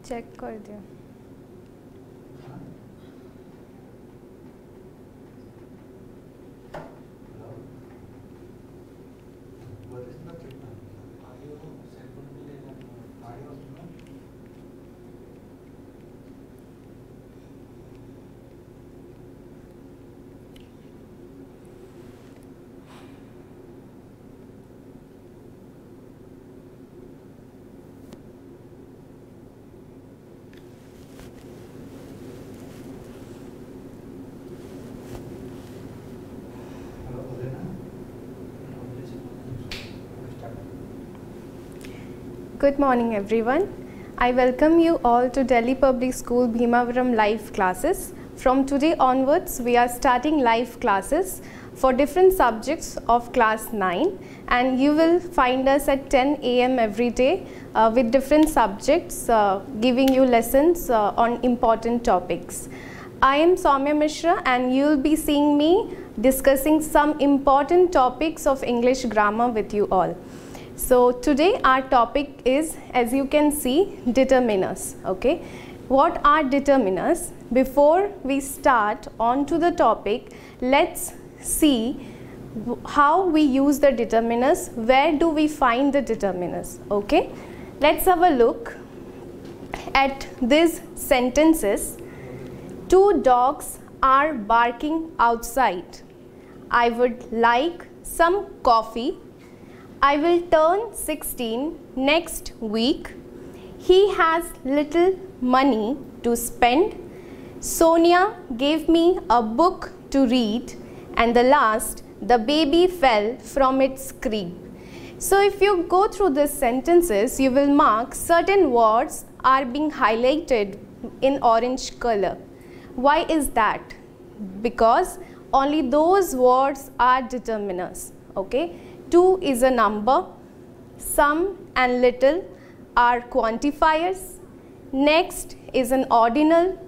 Check कर दिया। Good morning everyone. I welcome you all to Delhi Public School Bhimavaram live classes. From today onwards we are starting live classes for different subjects of class 9, and you will find us at 10 AM every day with different subjects giving you lessons on important topics. I am Soumya Mishra and you will be seeing me discussing some important topics of English grammar with you all. So today our topic is, as you can see, determiners. Okay, what are determiners? Before we start on to the topic, let's see how we use the determiners. Where do we find the determiners? Okay, let's have a look at these sentences. Two dogs are barking outside. I would like some coffee. I will turn 16 next week. He has little money to spend. Sonia gave me a book to read. And the last, the baby fell from its crib. So if you go through these sentences, you will mark certain words are being highlighted in orange color. Why is that? Because only those words are determiners. Okay. 2 is a number, some and little are quantifiers, next is an ordinal,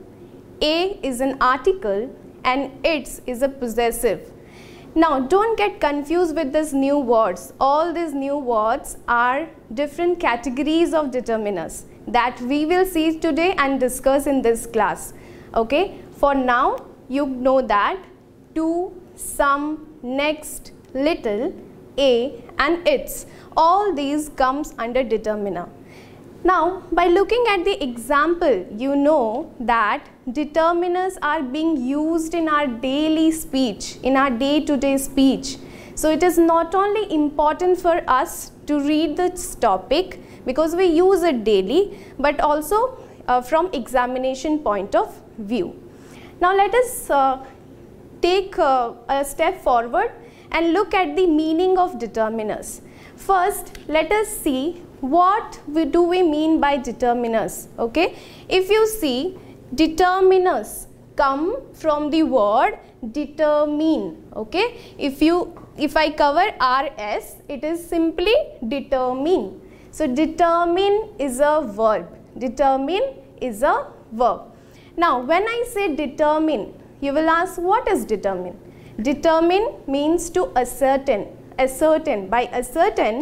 a is an article, and its is a possessive. Now don't get confused with these new words. All these new words are different categories of determiners that we will see today and discuss in this class. Okay, for now you know that to, some, next, little, a and its, all these comes under determiner. Now by looking at the example, you know that determiners are being used in our daily speech, in our day-to-day speech. So it is not only important for us to read this topic because we use it daily, but also from examination point of view. Now let us take a step forward and look at the meaning of determiners. First, let us see what do we mean by determiners. Okay, if you see, determiners come from the word determine. Okay, if I cover rs, it is simply determine. So determine is a verb. Determine is a verb. Now when I say determine, you will ask, what is determine? Determine means to ascertain. Ascertain. By ascertain,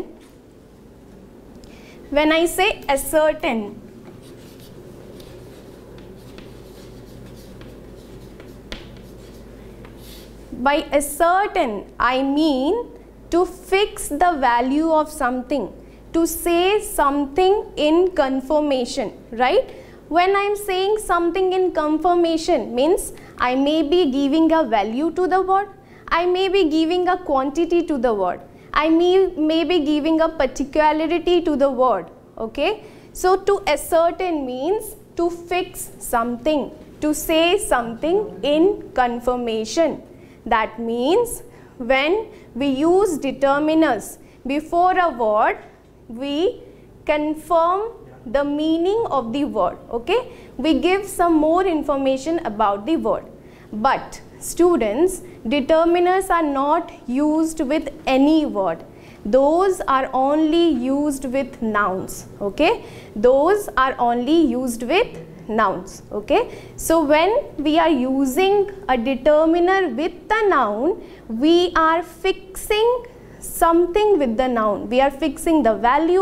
when I say ascertain, by ascertain I mean to fix the value of something, to say something in confirmation, right? When I am saying something in confirmation means I may be giving a value to the word, I may be giving a quantity to the word, I may be giving a particularity to the word. Okay, so to ascertain means to fix something, to say something in confirmation. That means when we use determiners before a word, we confirm the meaning of the word. Okay, we give some more information about the word. But students, determiners are not used with any word. Those are only used with nouns. Okay, those are only used with nouns. Okay, so when we are using a determiner with the noun, we are fixing something with the noun. We are fixing the value,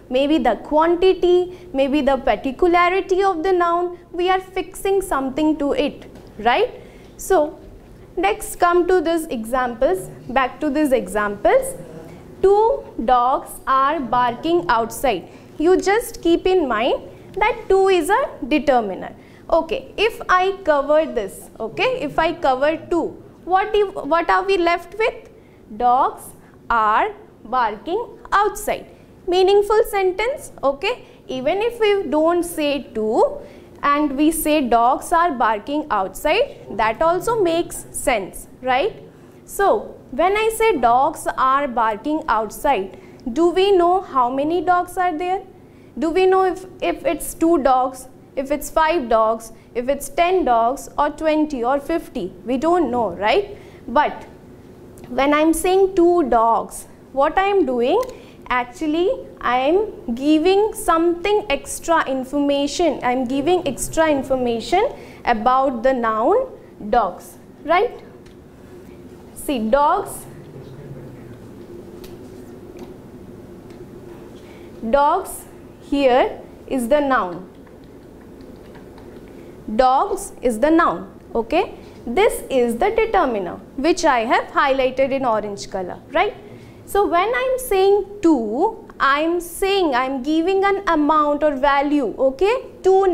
maybe the quantity, maybe the particularity of the noun. We are fixing something to it, right? So next come to these examples, back to these examples. 2 dogs are barking outside. You just keep in mind that 2 is a determiner. Okay, if I cover this, okay, if I cover 2, what are we left with? Dogs are barking outside. Meaningful sentence, okay. Even if we don't say 2 and we say dogs are barking outside, that also makes sense, right? So when I say dogs are barking outside, do we know how many dogs are there? Do we know if it's 2 dogs, if it's 5 dogs, if it's 10 dogs or 20 or 50? We don't know, right? But when I'm saying 2 dogs, what I am doing? Actually, I am giving something extra information. I am giving extra information about the noun dogs, right? See, dogs here is the noun. Dogs is the noun, okay. This is the determiner which I have highlighted in orange color, right? So when I am saying 2, I am giving an amount or value, okay. 2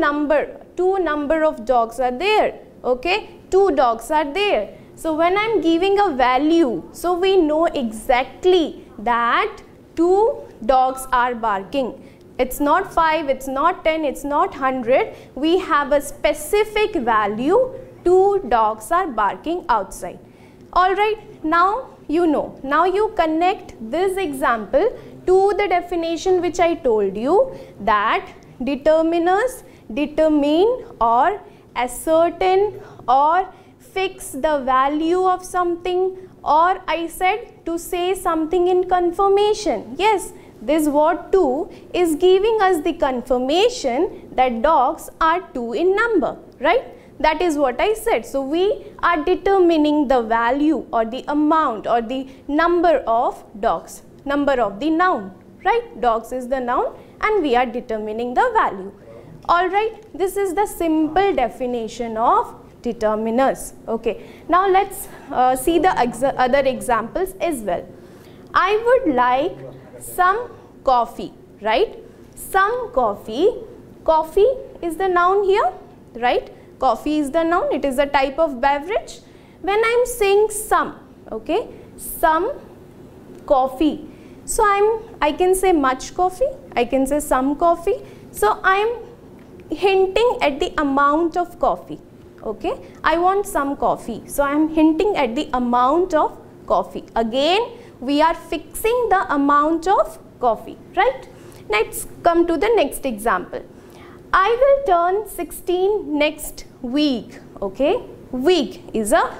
number of dogs are there, okay. 2 dogs are there. So when I am giving a value, so we know exactly that 2 dogs are barking. It's not 5, it's not 10, it's not 100. We have a specific value. 2 dogs are barking outside. Alright, now you know. Now you connect this example to the definition which I told you, that determiners determine or ascertain or fix the value of something, or I said to say something in confirmation. Yes, this word 2 is giving us the confirmation that dogs are 2 in number, right? That is what I said. So we are determining the value or the amount or the number of dogs, number of the noun, right? Dogs is the noun and we are determining the value. Alright, this is the simple definition of determiners. Okay, now let's see the other examples as well. I would like some coffee, right? Some coffee. Coffee is the noun here, right? Coffee is the noun. It is a type of beverage. When I am saying some, okay, some coffee. So I can say much coffee. I can say some coffee. So I am hinting at the amount of coffee. Okay, I want some coffee. So I am hinting at the amount of coffee. Again, we are fixing the amount of coffee, right? Let's come to the next example. I will turn 16 next week. Okay, week is a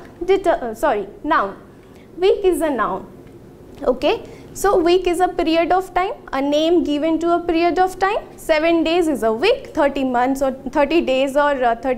noun. Week is a noun. Okay, so week is a period of time, a name given to a period of time. 7 days is a week, 30 months or 30 days or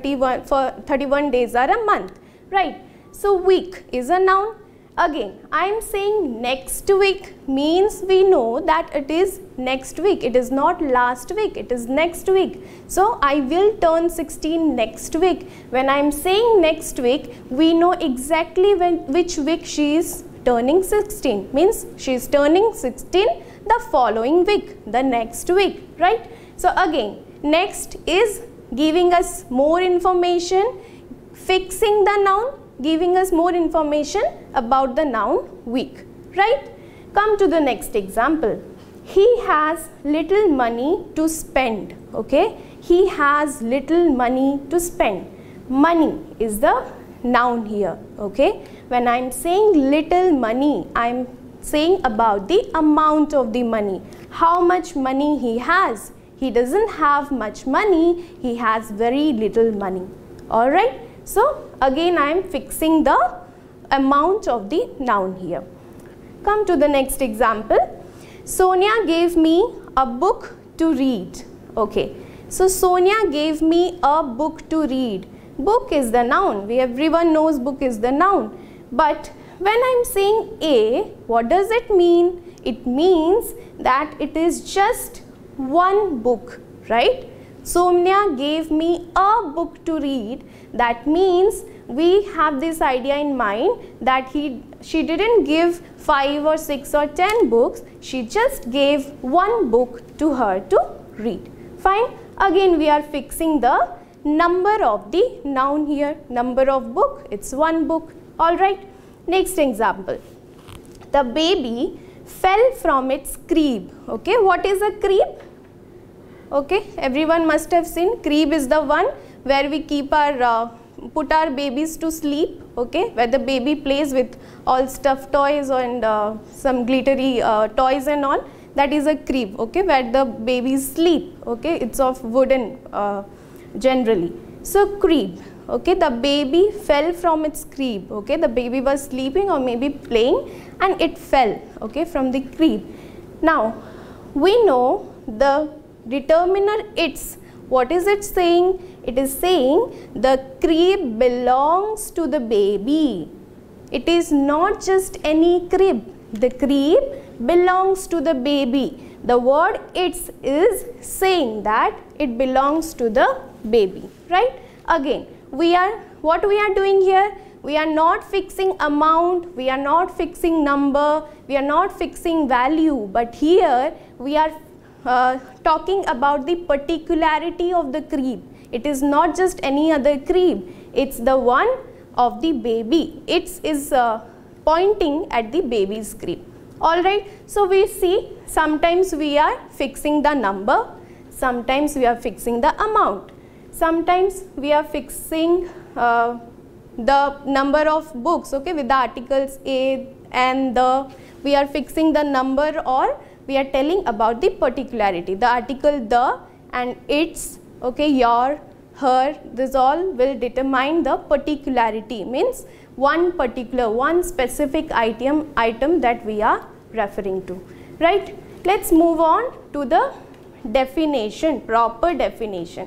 31 days are a month, right? So week is a noun. Again, I am saying next week means we know that it is next week. It is not last week, it is next week. So I will turn 16 next week. When I am saying next week, we know exactly which week she is turning 16. Means she is turning 16 the following week, the next week, right? So again, next is giving us more information, fixing the noun, giving us more information about the noun week, right? Come to the next example. He has little money to spend. Okay, he has little money to spend. Money is the noun here. Okay, when I am saying little money, I am saying about the amount of the money, how much money he has. He doesn't have much money, he has very little money. Alright, so again I am fixing the amount of the noun here. Come to the next example. Sonia gave me a book to read. Okay, so Sonia gave me a book to read. Book is the noun. Everyone knows book is the noun. But when I am saying a, what does it mean? It means that it is just one book, right? Somnya gave me a book to read. That means we have this idea in mind that she didn't give 5 or 6 or 10 books, she just gave one book to her to read. Fine. Again we are fixing the number of the noun here. Number of book, it's one book. Alright. Next example. The baby fell from its crib. Okay, what is a crib? Okay, everyone must have seen. Crib is the one where we keep our put our babies to sleep. Okay, where the baby plays with all stuffed toys and some glittery toys and all. That is a crib. Okay, where the babies sleep. Okay, it's of wooden generally. So crib. Okay, the baby fell from its crib. Okay, the baby was sleeping or maybe playing and it fell, okay, from the crib. Now we know the determiner its. What is it saying? It is saying the crib belongs to the baby. It is not just any crib. The crib belongs to the baby. The word its is saying that it belongs to the baby, right? Again, what we are doing here? We are not fixing amount, we are not fixing number, we are not fixing value, but here we are talking about the particularity of the crib. It is not just any other crib, it's the one of the baby. It is pointing at the baby's crib. Alright, so we see sometimes we are fixing the number, sometimes we are fixing the amount, sometimes we are fixing the number of books, okay, with the articles a and the. We are fixing the number or we are telling about the particularity. The article the and its, okay, your, her, this all will determine the particularity, means one particular, one specific item that we are referring to, right? Let's move on to the definition, proper definition.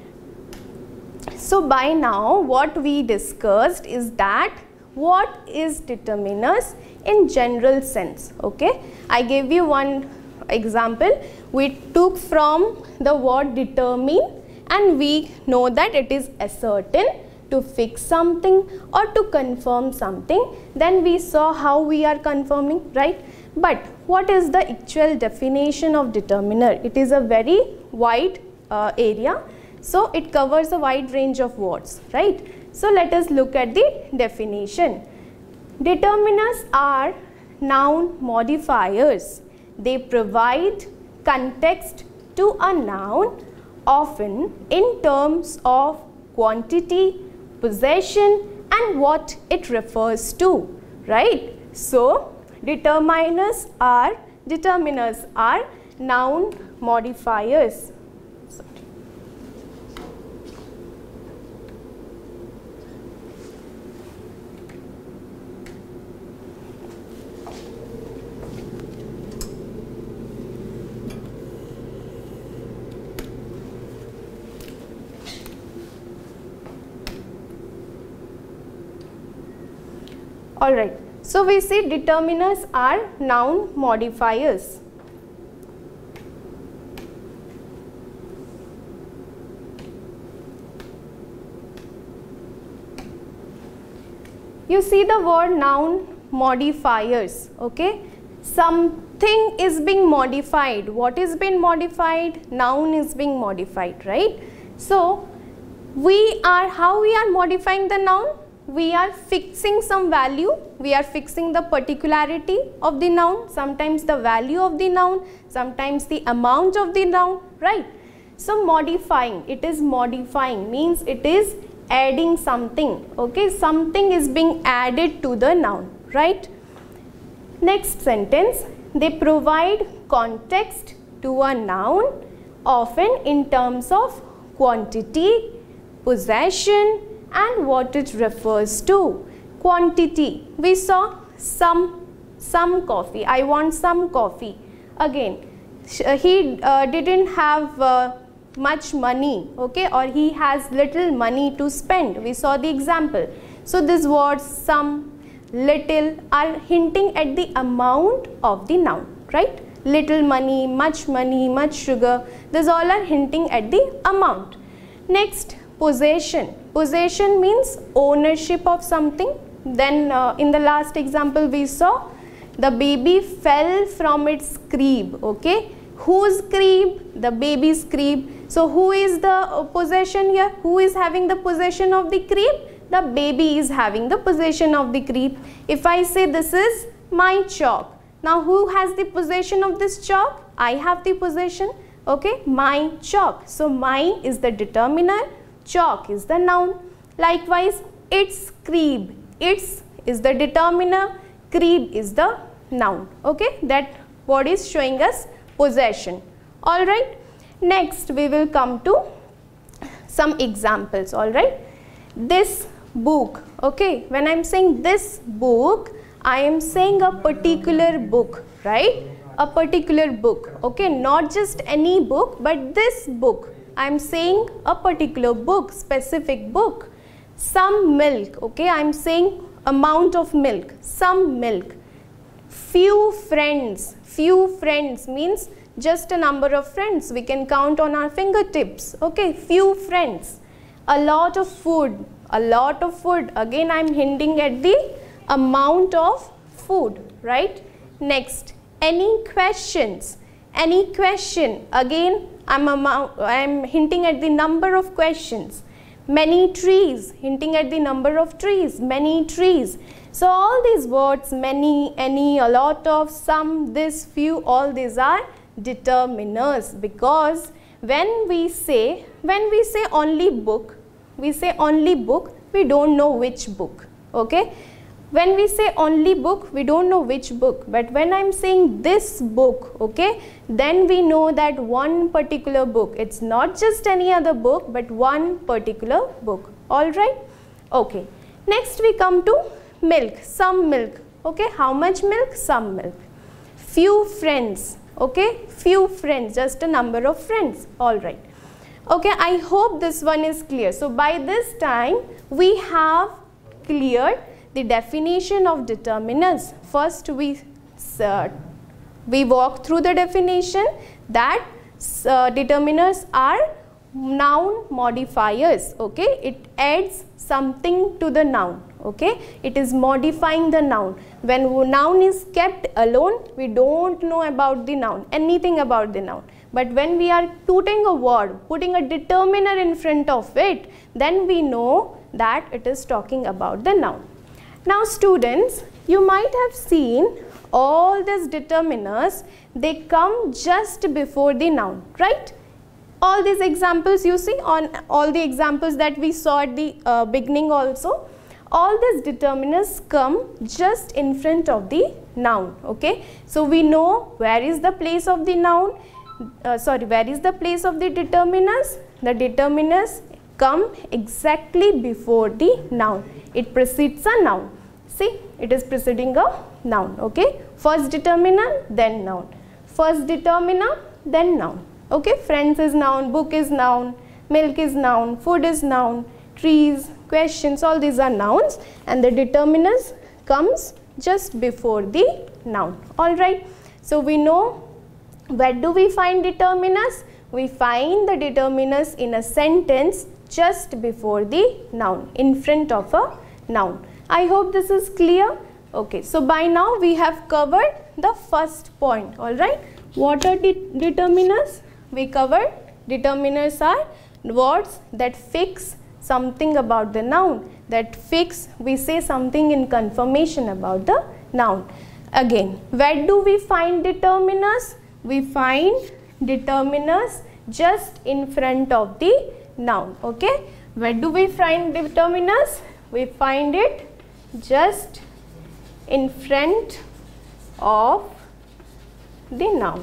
So by now what we discussed is that what is determiners in general sense, okay? I gave you one example. We took from the word determine and we know that it is ascertain, to fix something or to confirm something. Then we saw how we are confirming, right? But what is the actual definition of determiner? It is a very wide area. So it covers a wide range of words, right? So let us look at the definition. Determiners are noun modifiers. They provide context to a noun, often in terms of quantity, possession and what it refers to, right? So determiners are noun modifiers. Alright, so we see determiners are noun modifiers. You see the word noun modifiers, okay? Something is being modified. What is being modified? Noun is being modified, right? So how we are modifying the noun? We are fixing some value, we are fixing the particularity of the noun, sometimes the value of the noun, sometimes the amount of the noun, right? So modifying, it is modifying means it is adding something, okay? Something is being added to the noun, right? Next sentence, they provide context to a noun, often in terms of quantity, possession and what it refers to. Quantity, we saw some coffee, I want some coffee. Again, he didn't have much money, okay, or he has little money to spend. We saw the example. So these words some, little are hinting at the amount of the noun, right? little money, much sugar. These all are hinting at the amount. Next, possession. Possession means ownership of something. Then in the last example we saw the baby fell from its crib. Okay, whose crib? The baby's crib. So who is the possession here? Who is having the possession of the crib? The baby is having the possession of the crib. If I say this is my chalk, now who has the possession of this chalk? I have the possession. Okay, my chalk. So mine is the determiner, chalk is the noun. Likewise, its crib. Its is the determiner, crib is the noun. Okay, that word is showing us possession. Alright, next we will come to some examples. Alright, this book. Okay, when I am saying this book, I am saying a particular book, right? A particular book. Okay, not just any book, but this book. I am saying a particular book, specific book. Some milk. Okay, I am saying amount of milk, some milk. Few friends. Few friends means just a number of friends we can count on our fingertips. Okay, few friends. A lot of food. A lot of food. Again, I am hinting at the amount of food, right? Next, any questions? Any question? Again, I am hinting at the number of questions. Many trees, hinting at the number of trees. Many trees. So all these words, many, any, a lot of, some, this, few, all these are determiners, because when we say only book, we don't know which book. Okay, when we say only book, we don't know which book, but when I am saying this book, okay, then we know that one particular book. It's not just any other book, but one particular book. Alright, okay. Next we come to milk, some milk. Okay, how much milk? Some milk. Few friends. Okay, few friends, just a number of friends. Alright. Okay, I hope this one is clear. So by this time we have cleared the definition of determiners. First we walk through the definition that determiners are noun modifiers. Okay, it adds something to the noun. Okay, it is modifying the noun. When noun is kept alone, we don't know about the noun, anything about the noun. But when we are putting a word, putting a determiner in front of it, then we know that it is talking about the noun. Now students, you might have seen all these determiners, they come just before the noun, right? All these examples you see, on all the examples that we saw at the beginning also, all these determiners come just in front of the noun. Okay, so we know where is the place of the noun, where is the place of the determiners? The determiners come exactly before the noun. It precedes a noun. See, it is preceding a noun. Okay, first determiner, then noun. First determiner, then noun. Okay, friends is noun, book is noun, milk is noun, food is noun, trees, questions, all these are nouns, and the determiners comes just before the noun. Alright, so we know where do we find determiners? We find the determiners in a sentence just before the noun, in front of a noun. I hope this is clear. Okay, so by now we have covered the first point. Alright, what are determiners? We covered determiners are words that fix something about the noun, that fix, we say something in confirmation about the noun. Again, where do we find determiners? We find determiners just in front of the noun. Okay, where do we find determiners? We find it just in front of the noun.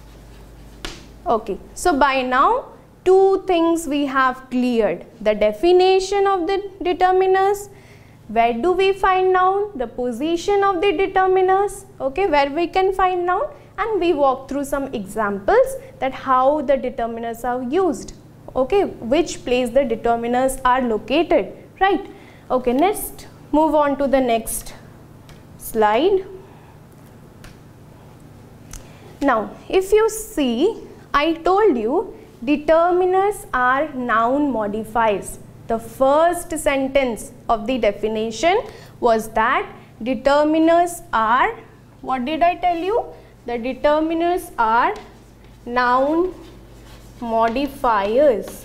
Okay, so by now two things we have cleared: the definition of the determiners, where do we find noun, the position of the determiners, okay, where we can find noun, and we walk through some examples that how the determiners are used, okay, which place the determiners are located, right? Okay, next move on to the next slide. Now, if you see, I told you determiners are noun modifiers. The first sentence of the definition was that determiners are, what did I tell you? The determiners are noun modifiers.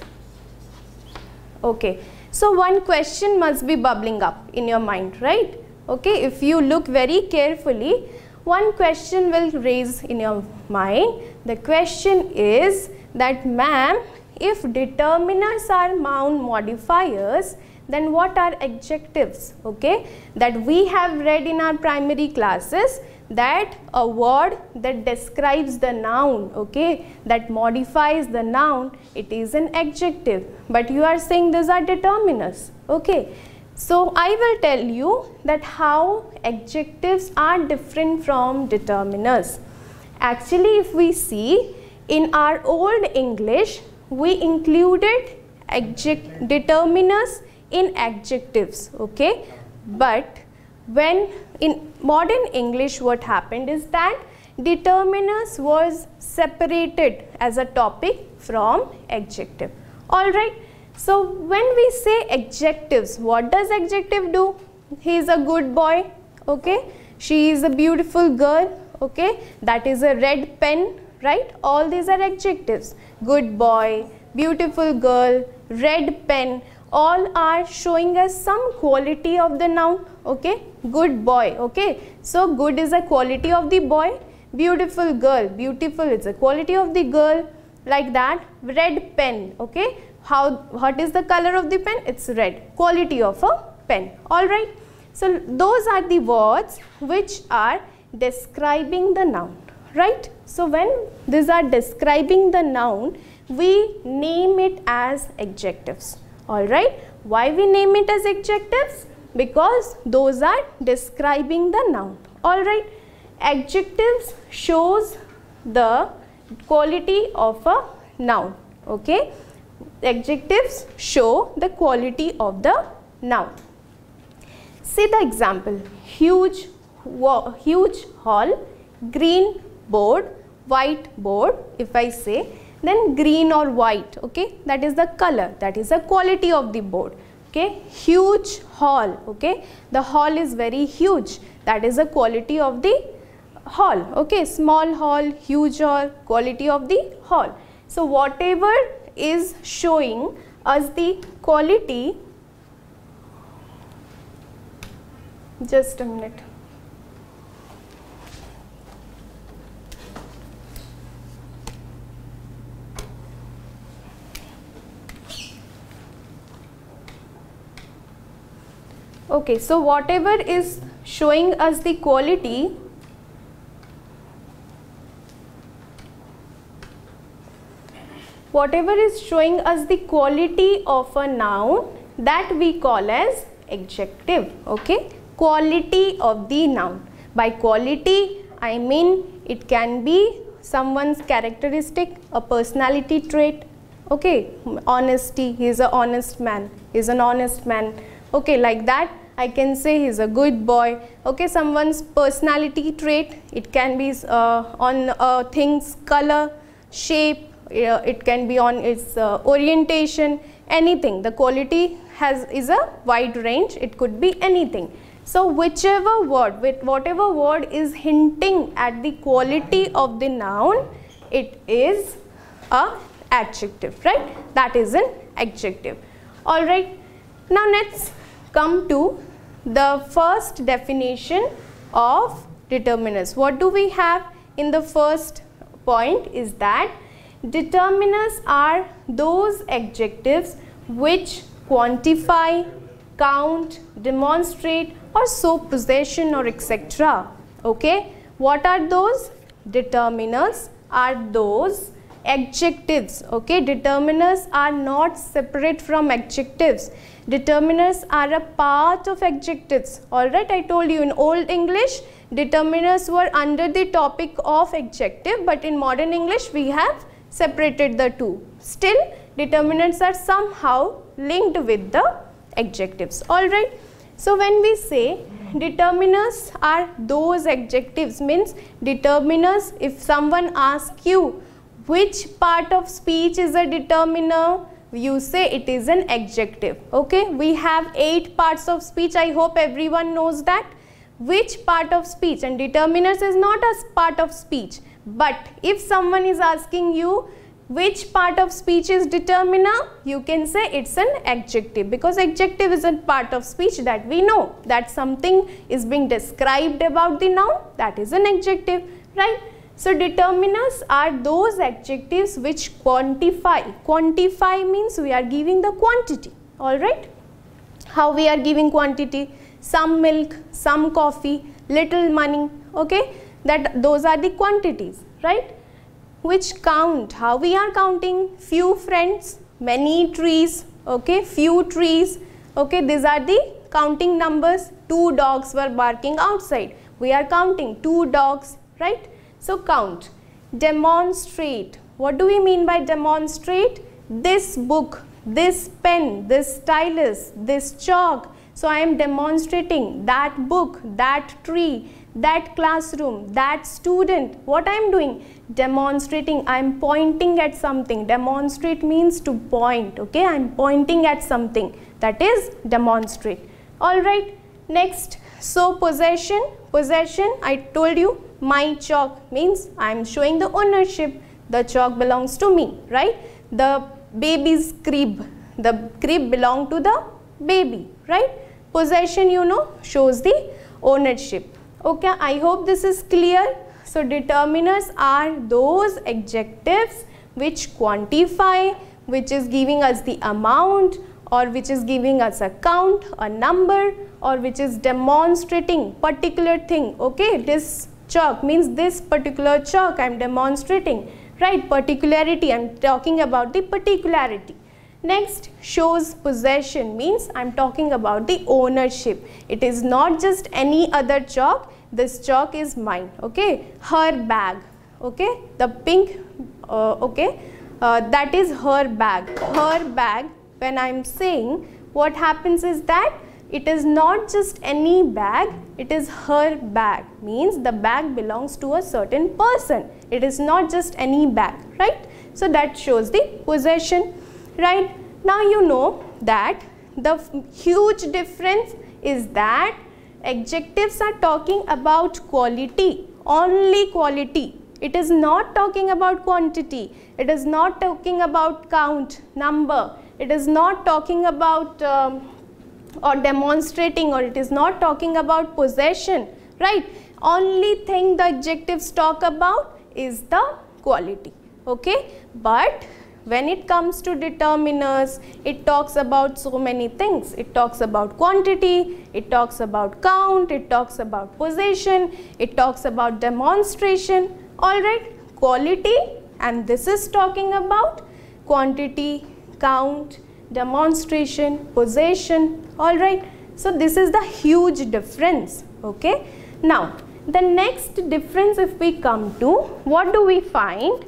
Okay, so one question must be bubbling up in your mind, right? Okay, if you look very carefully, one question will raise in your mind. The question is that, ma'am, if determiners are noun modifiers, then what are adjectives? Okay, that we have read in our primary classes that a word that describes the noun, okay, that modifies the noun, it is an adjective. But you are saying these are determiners, okay. So I will tell you that how adjectives are different from determiners. Actually, if we see, in our old English, we included determiners in adjectives, okay. But when in modern English, what happened is that determiners was separated as a topic from adjective. Alright. So when we say adjectives, what does adjective do? He is a good boy, okay. She is a beautiful girl, okay. That is a red pen, right? All these are adjectives. Good boy, beautiful girl, red pen, all are showing us some quality of the noun, okay. Good boy, okay. So good is a quality of the boy. Beautiful girl, beautiful is a quality of the girl, like that. Red pen, okay. What is the color of the pen? It's red, quality of a pen. Alright. So those are the words which are describing the noun, right? So when these are describing the noun, we name it as adjectives. Alright. Why we name it as adjectives? Because those are describing the noun. Alright. Adjectives shows the quality of a noun, okay. Adjectives show the quality of the noun. See the example: huge hall, green board, white board. If I say, then green or white, okay, that is the color, that is the quality of the board, okay. Huge hall, okay, the hall is very huge, that is the quality of the hall, okay. Small hall, huge hall, quality of the hall. So whatever is showing us the quality, just a minute. Okay, so whatever is showing us the quality, whatever is showing us the quality of a noun, that we call as adjective, okay. Quality of the noun. By quality, I mean it can be someone's characteristic, a personality trait, okay. Honesty, he is an honest man, he is an honest man, okay, like that. I can say he is a good boy, okay. Someone's personality trait, it can be on things color, shape, it can be on its orientation, anything. The quality is a wide range, it could be anything. So whichever word, whatever word is hinting at the quality of the noun, it is a adjective, right? That is an adjective. Alright. Now let's come to the first definition of determiners. What do we have in the first point is that determiners are those adjectives which quantify, count, demonstrate or show possession or etc. Okay. What are those? Determiners are those adjectives, okay. Determiners are not separate from adjectives. Determiners are a part of adjectives. Alright, I told you in Old English, determiners were under the topic of adjective, but in modern English we have separated the two. Still, determinants are somehow linked with the adjectives. Alright. So when we say determiners are those adjectives, means determiners, if someone asks you which part of speech is a determiner, you say it is an adjective. Okay, we have 8 parts of speech. I hope everyone knows that. Which part of speech, and determiners is not a part of speech, but if someone is asking you which part of speech is determiner, you can say it's an adjective, because adjective is a part of speech that we know that something is being described about the noun, that is an adjective, right? So determiners are those adjectives which quantify. Quantify means we are giving the quantity, all right? How we are giving quantity? Some milk, some coffee, little money, okay? Those are the quantities, right? Which count. How we are counting? Few friends, many trees, okay? Few trees, okay? These are the counting numbers. 2 dogs were barking outside. We are counting 2 dogs, right? So count. Demonstrate. What do we mean by demonstrate? This book, this pen, this stylus, this chalk. So I am demonstrating that book, that tree, that classroom, that student. What I am doing? Demonstrating. I am pointing at something. Demonstrate means to point, okay? I am pointing at something. That is demonstrate. Alright, next. So possession. Possession, I told you, my chalk means I am showing the ownership. The chalk belongs to me, right? The baby's crib. The crib belongs to the baby, right? Possession, you know, shows the ownership. Okay, I hope this is clear. So determiners are those adjectives which quantify, which is giving us the amount, or which is giving us a count, a number, or which is demonstrating particular thing. Okay, this chalk means this particular chalk I am demonstrating, right? Particularity, I am talking about the particularity. Next, shows possession means I am talking about the ownership. It is not just any other chalk. This chalk is mine, okay? Her bag, okay? The pink, okay? That is her bag. Her bag, when I am saying, what happens is that it is not just any bag, it is her bag. Means the bag belongs to a certain person. It is not just any bag, right? So that shows the possession. Right, now you know that the huge difference is that adjectives are talking about quality, only quality. It is not talking about quantity. It is not talking about count, number. It is not talking about or demonstrating, or it is not talking about possession, right? Only thing the adjectives talk about is the quality, okay? But when it comes to determiners, it talks about so many things. It talks about quantity, it talks about count, it talks about possession, it talks about demonstration, alright, quality, and this is talking about quantity, count, demonstration, possession, alright. So this is the huge difference, okay. Now, the next difference, if we come to, what do we find?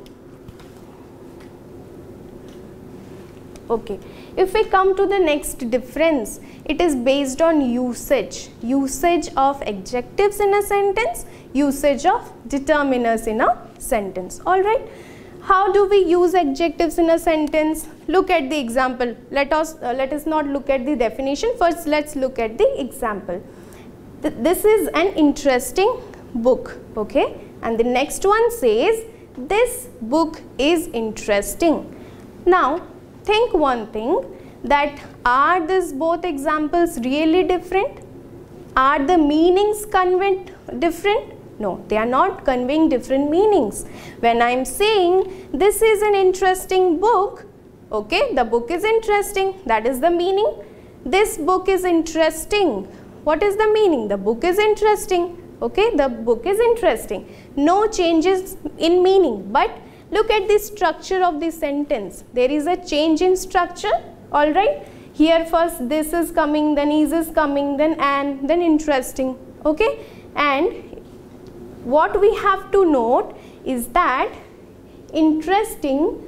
Okay, if we come to the next difference, it is based on usage. Usage of adjectives in a sentence, usage of determiners in a sentence. Alright, how do we use adjectives in a sentence? Look at the example. Let us not look at the definition. First, let's look at the example. This is an interesting book, okay? And the next one says, this book is interesting. Now, think one thing, that are these both examples really different? Are the meanings conveyed different? No, they are not conveying different meanings. When I am saying this is an interesting book, okay, the book is interesting, that is the meaning. This book is interesting. What is the meaning? The book is interesting, okay, the book is interesting. No changes in meaning, but look at the structure of the sentence. There is a change in structure, alright. Here first this is coming, then is coming, then and, then interesting, okay. And what we have to note is that interesting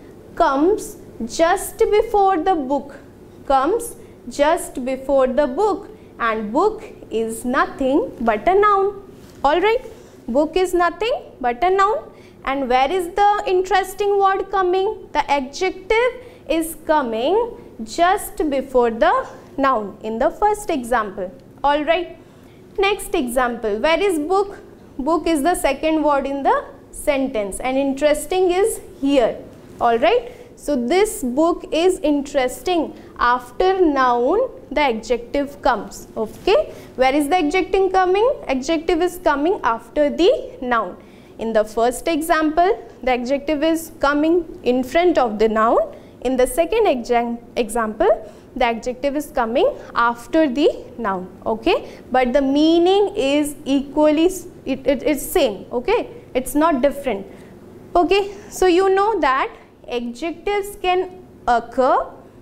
comes just before the book, and book is nothing but a noun. Alright, book is nothing but a noun. And where is the interesting word coming? The adjective is coming just before the noun in the first example. Alright, next example, where is book? Book is the second word in the sentence, and interesting is here. Alright, so this book is interesting. After noun, the adjective comes. Okay, where is the adjective coming? Adjective is coming after the noun. In the first example, the adjective is coming in front of the noun. In the second example, the adjective is coming after the noun. Okay, but the meaning is equally, it's same. Okay, it's not different. Okay, so you know that adjectives can occur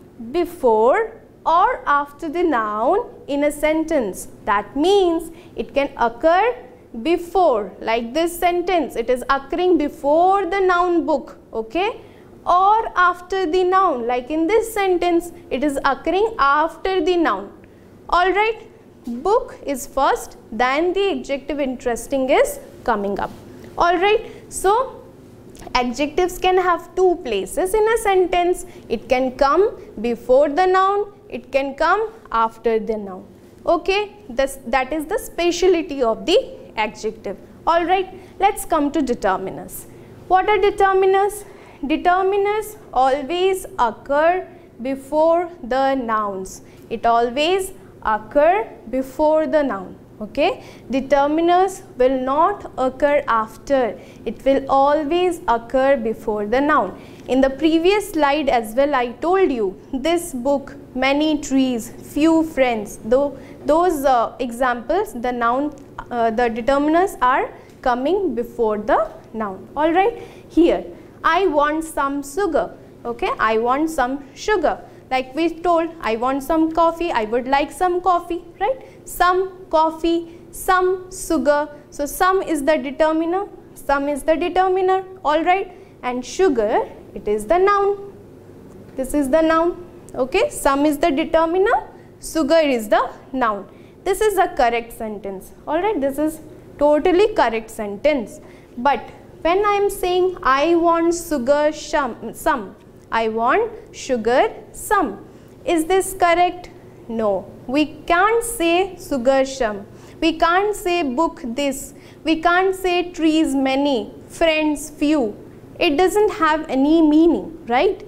before or after the noun in a sentence. That means it can occur before, like this sentence, it is occurring before the noun book. Okay, or after the noun, like in this sentence, it is occurring after the noun. Alright, book is first, then the adjective interesting is coming up. Alright, so adjectives can have two places in a sentence. It can come before the noun, it can come after the noun. Okay, that is the speciality of the adjective. Alright, let's come to determiners. What are determiners? Determiners always occur before the nouns. It always occur before the noun. Okay, determiners will not occur after. It will always occur before the noun. In the previous slide as well, I told you this book, many trees, few friends. Those examples, the noun, the determiners are coming before the noun. All right, here I want some sugar. Okay, I want some sugar. Like we told, I want some coffee, I would like some coffee, right? Some coffee, some sugar. So some is the determiner, some is the determiner, all right? And sugar, it is the noun. This is the noun. Okay, some is the determiner, sugar is the noun. This is a correct sentence. All right, this is totally correct sentence. But when I am saying I want sugar some, I want sugar some. Is this correct? No. We can't say sugar some. We can't say book this. We can't say trees many, friends few. It doesn't have any meaning, right?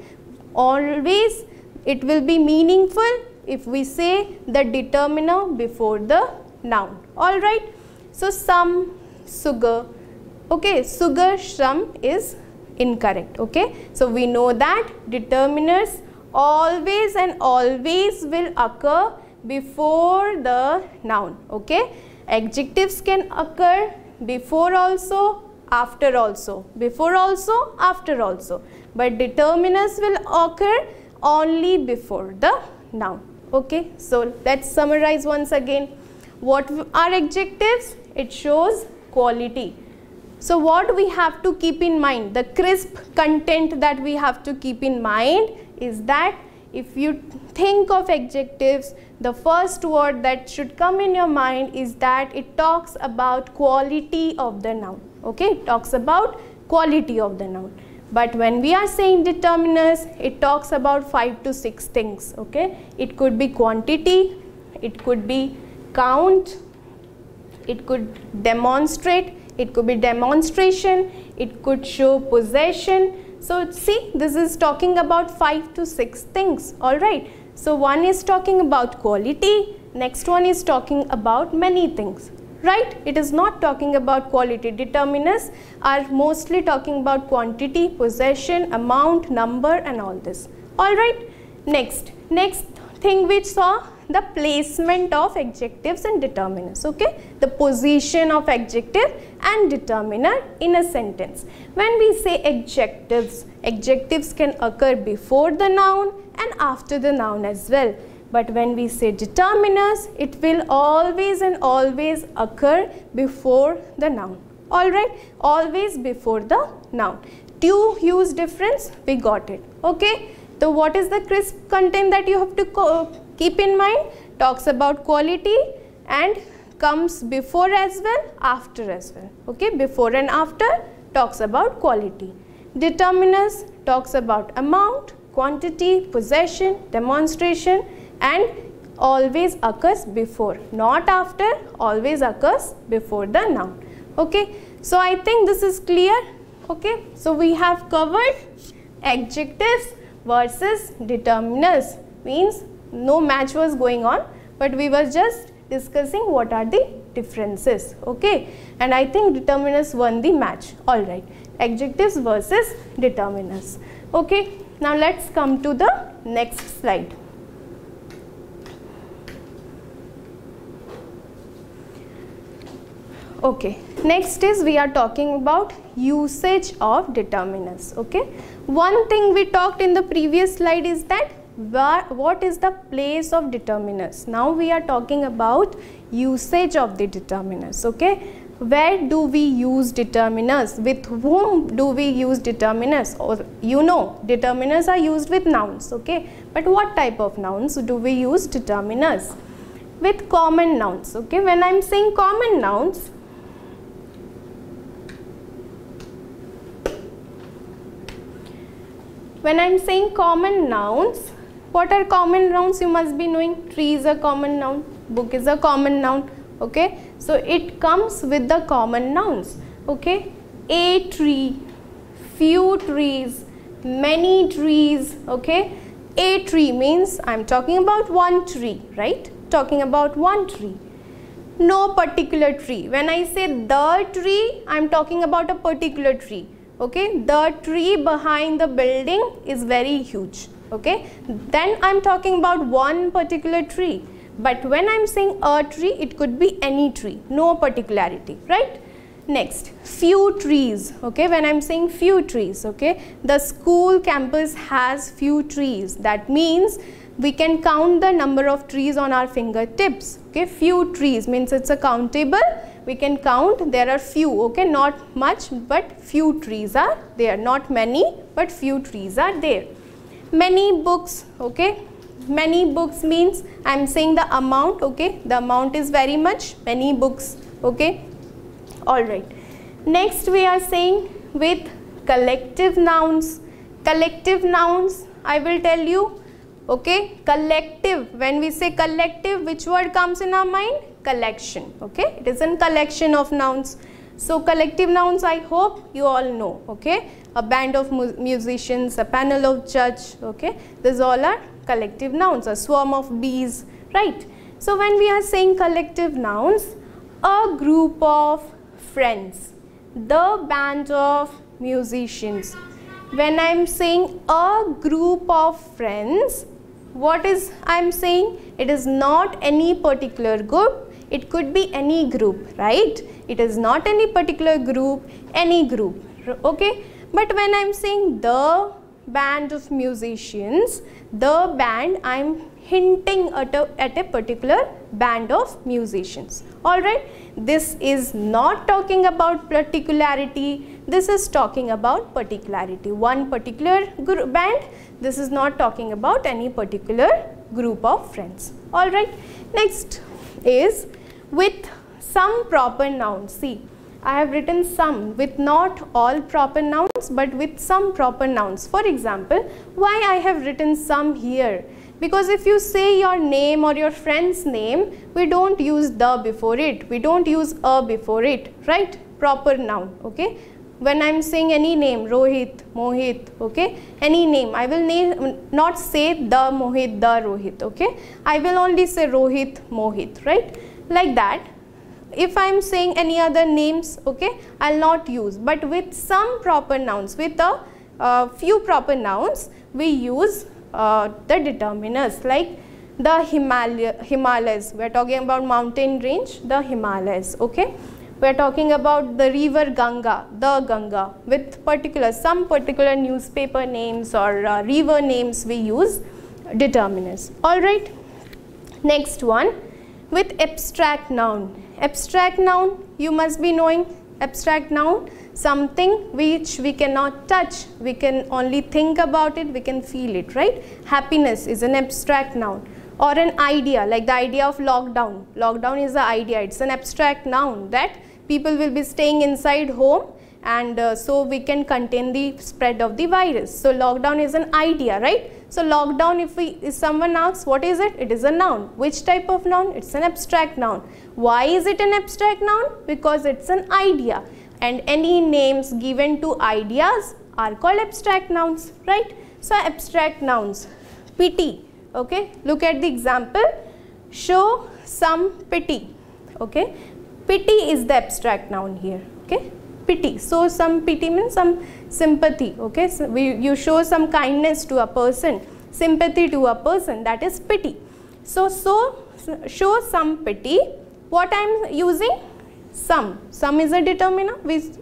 Always it will be meaningful if we say the determiner before the noun. Alright. So some, sugar. Okay, sugar some is incorrect. Okay, so we know that determiners always and always will occur before the noun. Okay, adjectives can occur before also, after also, before also, after also, but determiners will occur only before the noun. Okay, so let's summarize once again. What are adjectives? It shows quality. So what we have to keep in mind, the crisp content that we have to keep in mind is that if you think of adjectives, the first word that should come in your mind is that it talks about quality of the noun. Okay, it talks about quality of the noun. But when we are saying determiners, it talks about 5 to 6 things. Okay, it could be quantity, it could be count, it could demonstrate, it could be demonstration, it could show possession. So see, this is talking about 5 to 6 things. Alright, so one is talking about quality, next one is talking about many things. Right, it is not talking about quality. Determiners are mostly talking about quantity, possession, amount, number and all this. Alright, next thing we saw, the placement of adjectives and determiners. Okay, the position of adjective and determiner in a sentence. When we say adjectives, adjectives can occur before the noun and after the noun as well. But when we say determiners, it will always and always occur before the noun. Alright, always before the noun. Two huge difference, we got it. Okay, so what is the crisp content that you have to keep in mind? talks about quality and comes before as well, after as well. Okay, before and after talks about quality. Determiners talks about amount, quantity, possession, demonstration, and always occurs before, not after, always occurs before the noun. Okay, so I think this is clear. Okay, so we have covered adjectives versus determiners, means no match was going on, but we were just discussing what are the differences. Okay, and I think determiners won the match. All right, adjectives versus determiners. Okay, now let's come to the next slide. Okay, next is we are talking about usage of determiners. Okay, one thing we talked in the previous slide is that what is the place of determiners. Now we are talking about usage of the determiners. Okay, where do we use determiners, with whom do we use determiners? Or you know, determiners are used with nouns. Okay, but what type of nouns do we use determiners? With common nouns. Okay, when I am saying common nouns, when I am saying common nouns, what are common nouns? You must be knowing. Tree is a common noun, book is a common noun. Okay, so it comes with the common nouns. Okay, a tree, few trees, many trees. Okay, a tree means I am talking about one tree, right? Talking about one tree. No particular tree. When I say the tree, I am talking about a particular tree. Okay, the tree behind the building is very huge. Okay, then I am talking about one particular tree. But when I am saying a tree, it could be any tree, no particularity, right? Next, few trees. Okay, when I am saying few trees, okay, the school campus has few trees. That means we can count the number of trees on our fingertips. Okay, few trees means it's a countable. We can count, there are few. Okay, not much, but few trees are there. Not many, but few trees are there. Many books. Okay, many books means I am saying the amount. Okay, the amount is very much, many books. Okay, all right. Next we are saying with collective nouns. Collective nouns, I will tell you. Okay, collective, when we say collective, which word comes in our mind? Collection. Okay, it is a collection of nouns. So collective nouns, I hope you all know. Okay, a band of musicians, a panel of judge. Okay, these all are collective nouns, a swarm of bees, right? So when we are saying collective nouns, a group of friends, the band of musicians. When I am saying a group of friends, what is I am saying? It is not any particular group, it could be any group, right? It is not any particular group, any group. Okay, but when I am saying the band of musicians, the band, I am hinting at a particular band of musicians. Alright, this is not talking about particularity, this is talking about particularity. One particular band, this is not talking about any particular group of friends. Alright, next is with some proper nouns. See, I have written some, with not all proper nouns, but with some proper nouns. For example, why I have written some here? Because if you say your name or your friend's name, we don't use the before it, we don't use a before it, right? Proper noun. Okay, when I am saying any name, Rohit, Mohit, okay, any name, I will not say the Mohit, the Rohit. Okay, I will only say Rohit, Mohit, right? Like that. If I am saying any other names, okay, I will not use. But with some proper nouns, with a few proper nouns, we use the determiners, like the Himalayas. We are talking about mountain range, the Himalayas. Okay, we are talking about the river Ganga, the Ganga. With some particular newspaper names or river names, we use determiners. All right. Next one, with abstract noun. Abstract noun, you must be knowing. Abstract noun, something which we cannot touch, we can only think about it, we can feel it, right? Happiness is an abstract noun. or an idea, like the idea of lockdown. Lockdown is the idea, it's an abstract noun that people will be staying inside home, and so we can contain the spread of the virus. So lockdown is an idea, right? So lockdown, if someone asks what is it, it is a noun. Which type of noun? It's an abstract noun. Why is it an abstract noun? Because it's an idea, and any names given to ideas are called abstract nouns, right? So abstract nouns. Pity, okay, look at the example. Show some pity, okay. Pity is the abstract noun here, okay. Pity, so some pity means some sympathy, okay. So you show some kindness to a person, sympathy to a person, that is pity. So show some pity. What I am using? Some is a determiner.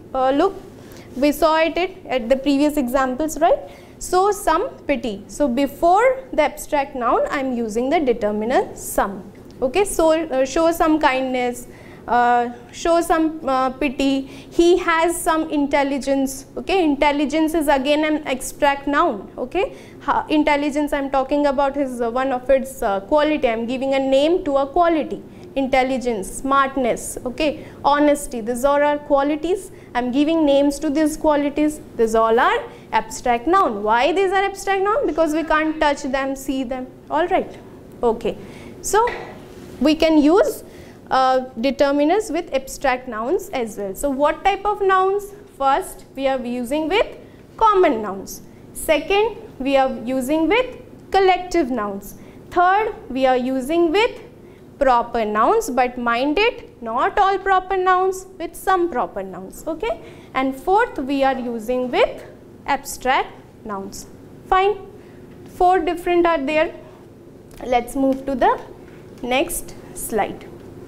We saw it at the previous examples, right? So some pity. So before the abstract noun I am using the determiner some, okay. So show some kindness, show some pity. He has some intelligence, okay. Intelligence is again an abstract noun, okay. Intelligence, I am talking about his one of its quality. I am giving a name to a quality. Intelligence, smartness, okay, honesty, these all are qualities. I am giving names to these qualities. These all are abstract noun. Why these are abstract noun? Because we can't touch them, see them, alright, okay. So we can use determiners with abstract nouns as well. So what type of nouns? First, we are using with common nouns. Second, we are using with collective nouns. Third, we are using with proper nouns, but mind it, not all proper nouns, with some proper nouns, okay. And fourth, we are using with abstract nouns. Fine, 4 different are there. Let's move to the next slide.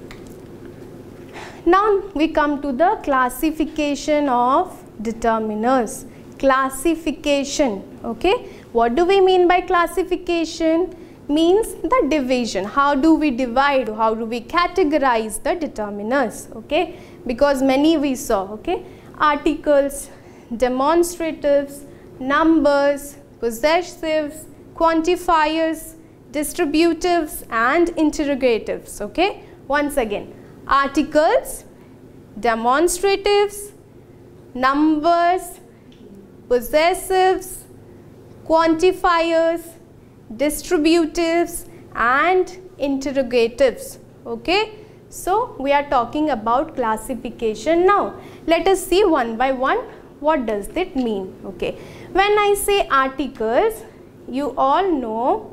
Now we come to the classification of determiners. Classification, okay. What do we mean by classification? Means the division. How do we divide? How do we categorize the determiners? Okay, because many we saw, okay. Articles, demonstratives, numbers, possessives, quantifiers, distributives and interrogatives, okay. Once again, articles, demonstratives, numbers, possessives, quantifiers, distributives and interrogatives, okay. So we are talking about classification now. Let us see one by one what does that mean, okay. When I say articles, you all know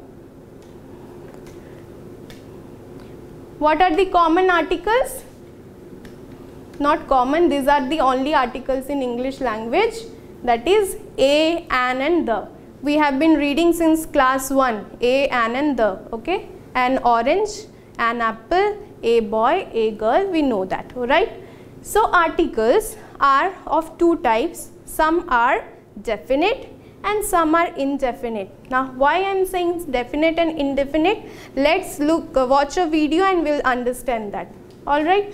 what are the common articles? Not common, these are the only articles in English language, that is a, an and the. We have been reading since class 1, a, an and the, okay. An orange, an apple, a boy, a girl, we know that, right. So articles are of 2 types, some are definite and some are indefinite. Now why I am saying definite and indefinite, let's watch a video and we'll understand that, alright.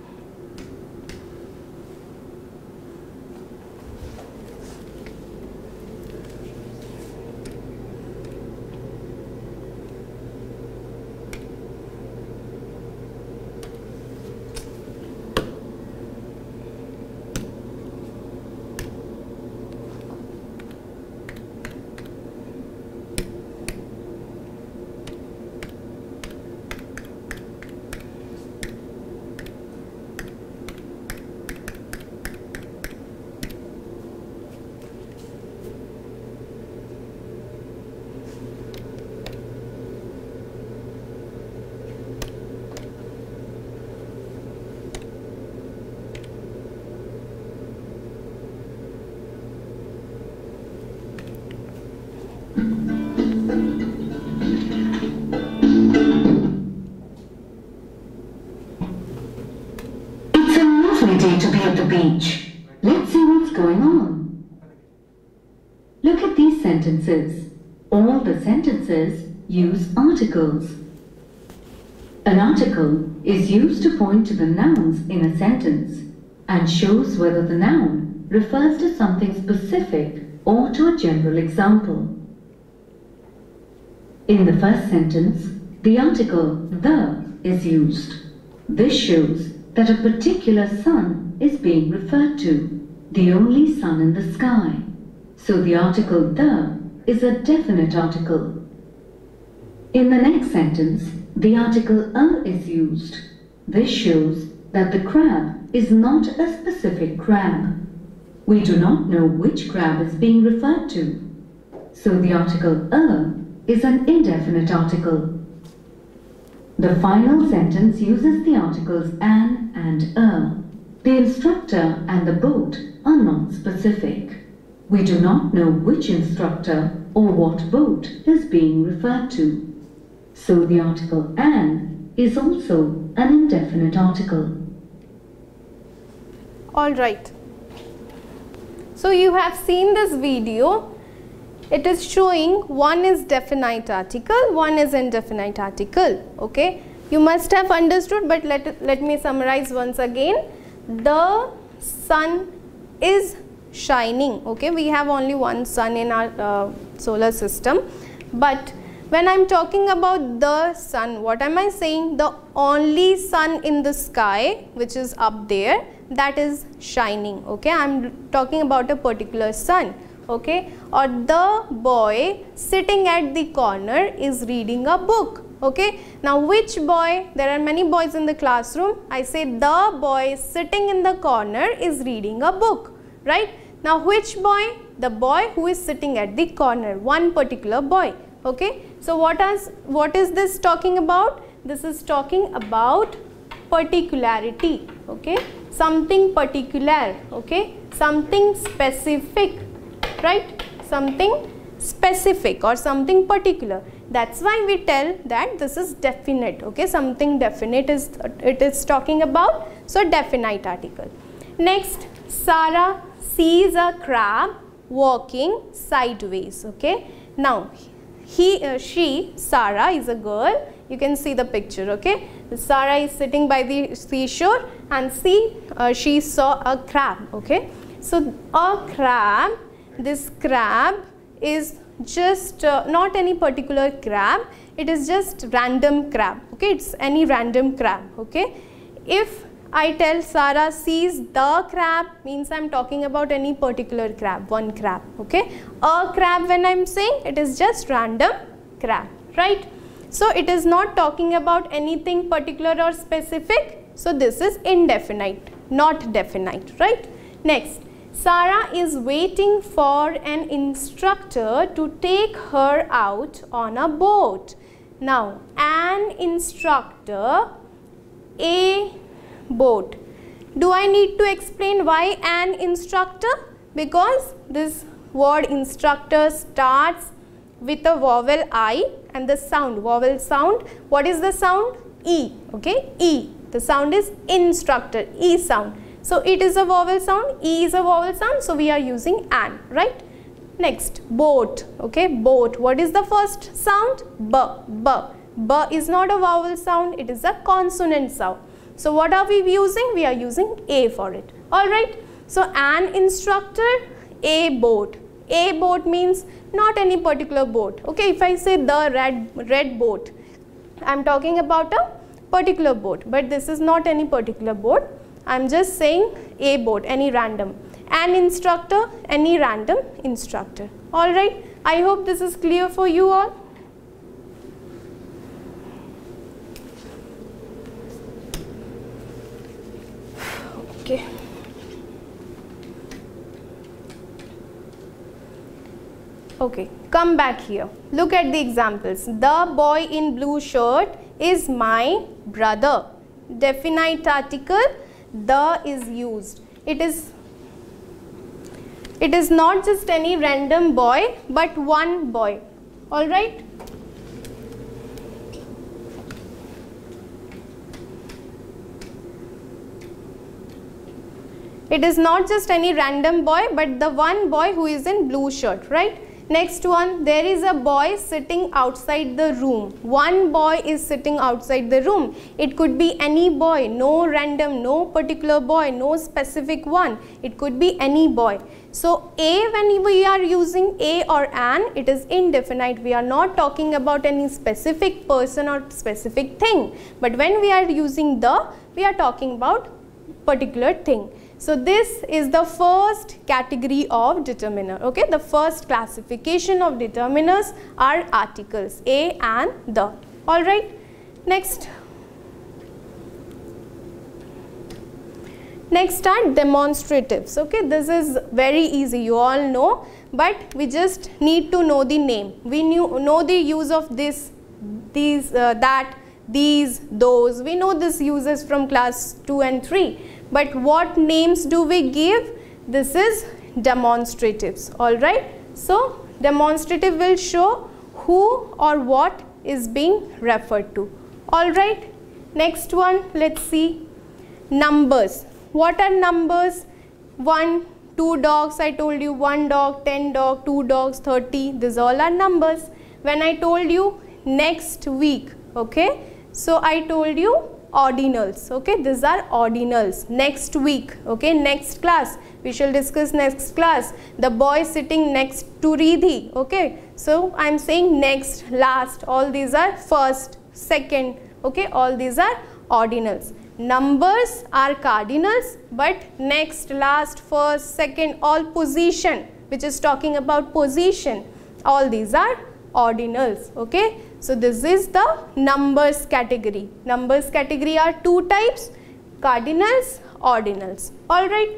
Day to be at the beach. Let's see what's going on. Look at these sentences. All the sentences use articles. An article is used to point to the nouns in a sentence and shows whether the noun refers to something specific or to a general example. In the first sentence, the article the is used. This shows that a particular sun is being referred to, the only sun in the sky. So the article the is a definite article. In the next sentence, the article a is used. This shows that the crab is not a specific crab. We do not know which crab is being referred to. So the article a is an indefinite article. The final sentence uses the articles an and a. The instructor and the boat are not specific. We do not know which instructor or what boat is being referred to. So the article an is also an indefinite article. Alright. So you have seen this video. It is showing one is definite article, one is indefinite article. Okay. You must have understood, but let me summarize once again. The sun is shining. Okay. We have only one sun in our solar system. But when I am talking about the sun, what am I saying? The only sun in the sky which is up there, that is shining. Okay. I am talking about a particular sun. Okay, or the boy sitting at the corner is reading a book. Okay, now which boy? There are many boys in the classroom. I say the boy sitting in the corner is reading a book, right? Now which boy? The boy who is sitting at the corner, one particular boy. Okay, so what is this talking about? This is talking about particularity. Okay, something particular. Okay, something specific. Right, something specific or something particular. That's why we tell that this is definite. Okay, something definite is it is talking about. So definite article. Next, Sarah sees a crab walking sideways. Okay, now Sarah is a girl. You can see the picture. Okay, Sarah is sitting by the seashore and she saw a crab. Okay, so a crab. This crab is just not any particular crab, it is just random crab. Okay, it's any random crab. Okay, if I tell Sarah sees the crab, means I am talking about any particular crab, one crab. Okay, a crab, when I am saying, it is just random crab, right? So it is not talking about anything particular or specific. So this is indefinite, not definite, right? Next, Sarah is waiting for an instructor to take her out on a boat. Now, an instructor, a boat. Do I need to explain why an instructor? Because this word instructor starts with a vowel I and the sound, vowel sound. What is the sound? E. Okay, E. The sound is instructor, E sound. So it is a vowel sound, E is a vowel sound, so we are using an, right? Next, boat. Okay, boat. What is the first sound? B. B. B is not a vowel sound, it is a consonant sound. So what are we using? We are using A for it. Alright. So an instructor, a boat. A boat means not any particular boat. Okay, if I say the red boat, I am talking about a particular boat, but this is not any particular boat. I am just saying a boat, any random. An instructor, any random instructor. Alright, I hope this is clear for you all. Okay. Okay, come back here. Look at the examples. The boy in blue shirt is my brother. Definite article, the is used. It is not just any random boy, but one boy. All right. It is not just any random boy, but the one boy who is in blue shirt, right? Next one, there is a boy sitting outside the room. One boy is sitting outside the room. It could be any boy, no random, no particular boy, no specific one. It could be any boy. So a, when we are using a or an, it is indefinite. We are not talking about any specific person or specific thing. But when we are using the, we are talking about particular thing. So this is the first category of determiner. Okay, the first classification of determiners are articles a and the. All right. Next are demonstratives. Okay, this is very easy, you all know, but we just need to know the name. We know the use of this, these, that, these, those. We know this uses from class 2 and 3. But what names do we give? This is demonstratives. All right. So demonstrative will show who or what is being referred to. All right. Next one, let's see. Numbers. What are numbers? 1, 2 dogs, I told you, 1 dog, 10 dog, 2 dogs, 30. These all are numbers. When I told you next week, okay, so I told you ordinals. Okay, these are ordinals. Next week, okay, next class, we shall discuss next class. The boy sitting next to Riddhi. Okay, so I am saying next, last, all these are first, second. Okay, all these are ordinals. Numbers are cardinals, but next, last, first, second, all position, which is talking about position, all these are ordinals. Okay, so this is the numbers category. Numbers category are 2 types, cardinals, ordinals. All right.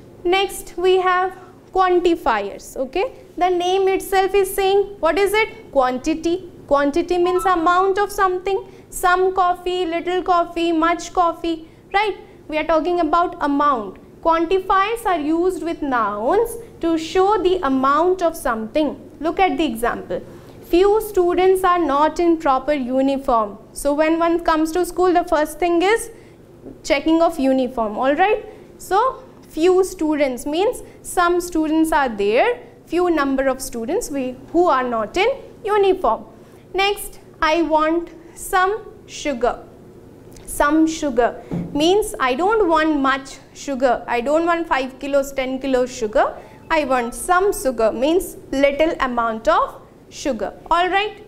Next we have quantifiers. Okay, the name itself is saying, what is it? Quantity. Quantity means amount of something. Some coffee, little coffee, much coffee, right? We are talking about amount. Quantifiers are used with nouns to show the amount of something. Look at the example. Few students are not in proper uniform. So when one comes to school, the first thing is checking of uniform. All right. So few students means some students are there, few number of students who are not in uniform. Next, I want some sugar. Some sugar means I don't want much sugar. I don't want 5 kilos, 10 kilos sugar. I want some sugar means little amount of sugar. All right.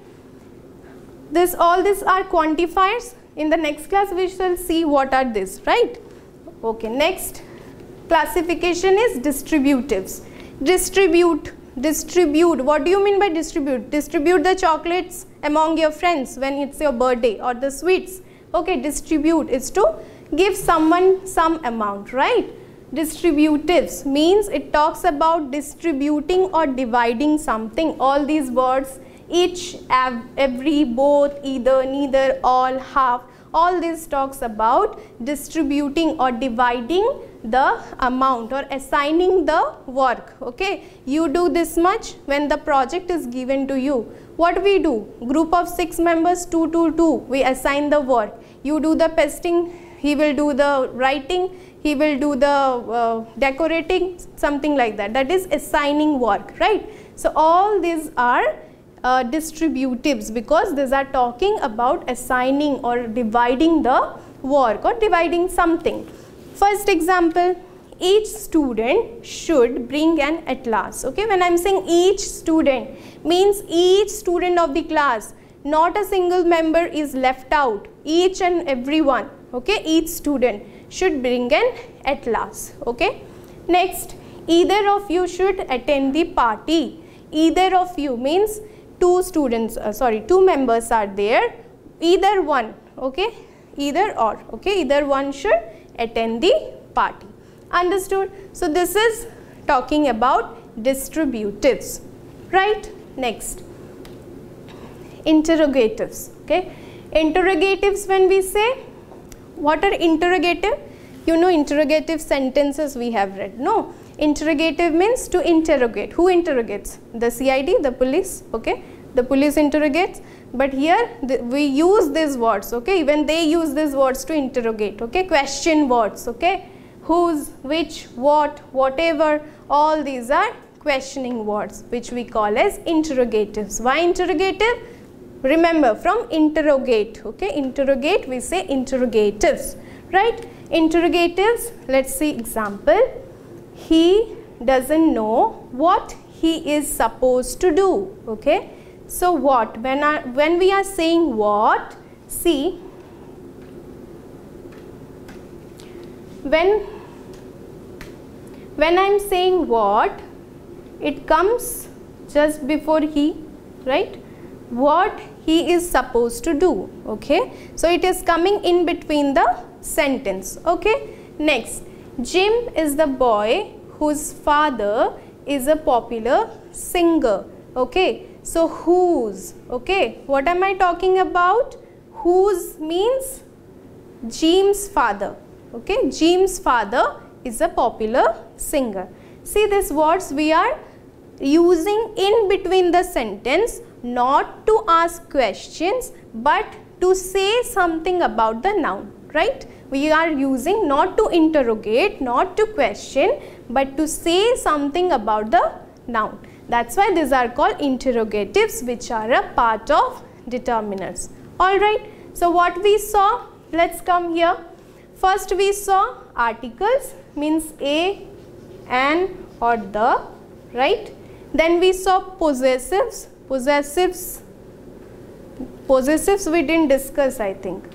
All these are quantifiers. In the next class we shall see what are these, right? Okay. Next classification is distributives. Distribute. What do you mean by distribute? Distribute the chocolates among your friends when it's your birthday, or the sweets. Okay, distribute is to give someone some amount, right? Distributives means it talks about distributing or dividing something. All these words, each, every, both, either, neither, all, half, all this talks about distributing or dividing the amount or assigning the work. Okay, you do this much when the project is given to you. What we do? Group of 6 members, 2, 2, 2. We assign the work. You do the pasting, he will do the writing, he will do the decorating, something like that. That is assigning work, right? So all these are distributives, because these are talking about assigning or dividing the work or dividing something. First example, each student should bring an atlas. Okay, when I am saying each student, means each student of the class, not a single member is left out. Each and every one, okay, each student should bring an atlas. Okay. Next, either of you should attend the party. Either of you means two members are there, either one, okay, either or, okay, either one should attend the party. Understood? So this is talking about distributives, right? Next, interrogatives. Okay, interrogatives, when we say, what are interrogative? You know, interrogative sentences we have read. No, interrogative means to interrogate. Who interrogates? The CID, the police. Okay, the police interrogates. But here we use these words. Okay, even they use these words to interrogate. Okay, question words. Okay, whose, which, what, whatever, all these are questioning words, which we call as interrogatives. Why interrogative? Remember, from interrogate, okay, interrogate, we say interrogatives, right? Interrogatives, let's see example. He doesn't know what he is supposed to do, okay. So what, when we are saying what, see, when I am saying what, it comes just before he, right? What he is supposed to do, okay. So it is coming in between the sentence, okay. Next, Jim is the boy whose father is a popular singer, okay. So whose, okay, what am I talking about? Whose means Jim's father, okay. Jim's father is a popular singer. See, these words we are using in between the sentence, not to ask questions but to say something about the noun, right? We are using not to interrogate, not to question, but to say something about the noun. That's why these are called interrogatives, which are a part of determiners. Alright, so what we saw, let's come here. First we saw articles, means a, an or the, right? Then we saw possessives. Possessives we didn't discuss, I think.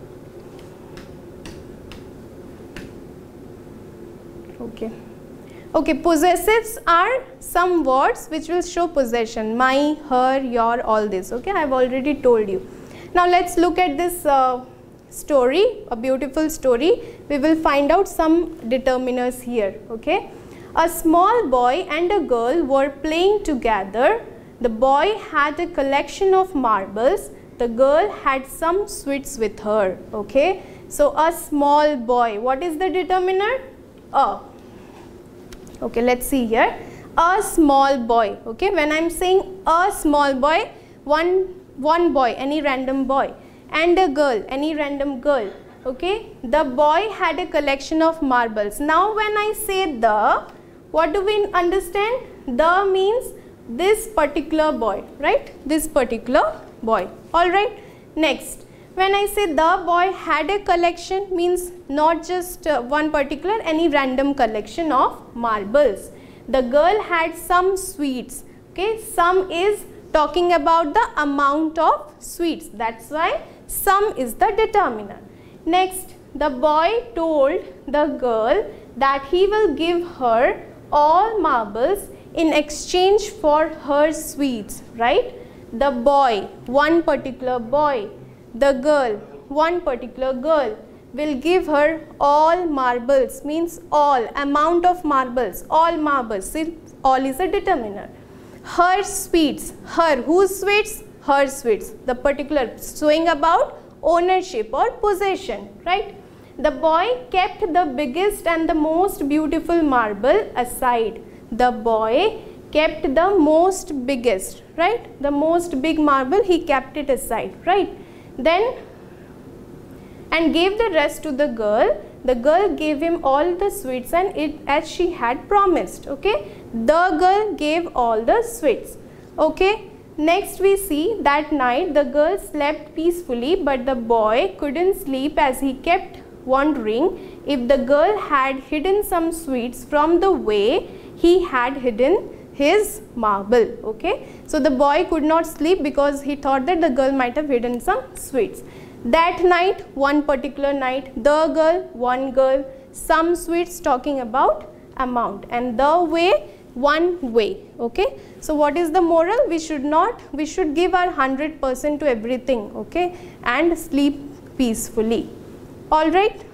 Okay, possessives are some words which will show possession, my, her, your, all this, okay. I have already told you. Now let's look at this story, a beautiful story. We will find out some determiners here, okay. A small boy and a girl were playing together. The boy had a collection of marbles. The girl had some sweets with her, okay. So a small boy, what is the determiner? A. Okay, let's see here. A small boy, okay. When I am saying a small boy, one boy, any random boy, and a girl, any random girl, okay. The boy had a collection of marbles. Now when I say the, what do we understand? The means this particular boy, right? This particular boy. Alright. Next, when I say the boy had a collection, means not just one particular, any random collection of marbles. The girl had some sweets, okay. Some is talking about the amount of sweets. That's why some is the determiner. Next, the boy told the girl that he will give her all marbles in exchange for her sweets, right? The boy, one particular boy, the girl, one particular girl, will give her all marbles, means all amount of marbles, all marbles. See, all is a determiner. Her sweets, her, whose sweets? Her sweets, the particular, showing about ownership or possession, right? The boy kept the biggest and the most beautiful marble aside. The boy kept the most biggest, right? The most big marble, he kept it aside, right? Then, and gave the rest to the girl. The girl gave him all the sweets and it as she had promised, okay? The girl gave all the sweets, okay? Next we see that night the girl slept peacefully, but the boy couldn't sleep as he kept wondering if the girl had hidden some sweets from the way he had hidden his marble, okay. So the boy could not sleep because he thought that the girl might have hidden some sweets. That night, one particular night, the girl, one girl, some sweets, talking about amount, and the way, one way, okay. So what is the moral? We should give our 100% to everything, okay, and sleep peacefully. Alright,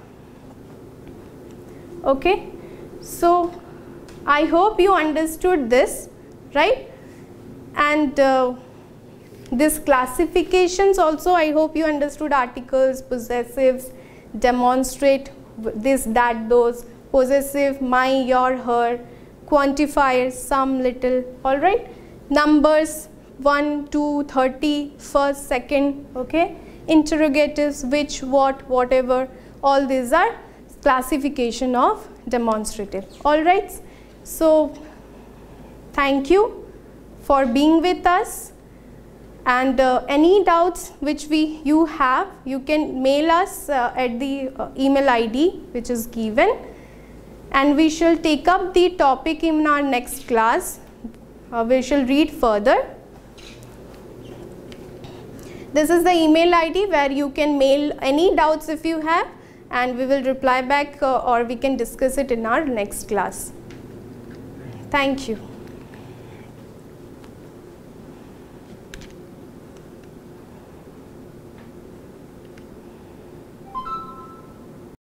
okay. So I hope you understood this, right? And this classifications also, I hope you understood articles, possessives, demonstrate, this, that, those, possessive, my, your, her, quantifiers, some, little, alright. Numbers 1, 2, 30, first, second, okay. Interrogatives, which, what, whatever, all these are classification of demonstrative, alright. So Thank you for being with us, and any doubts which you have, you can mail us at the email ID which is given, and we shall take up the topic in our next class. We shall read further. This is the email ID where you can mail any doubts if you have, and we will reply back or we can discuss it in our next class. Thank you.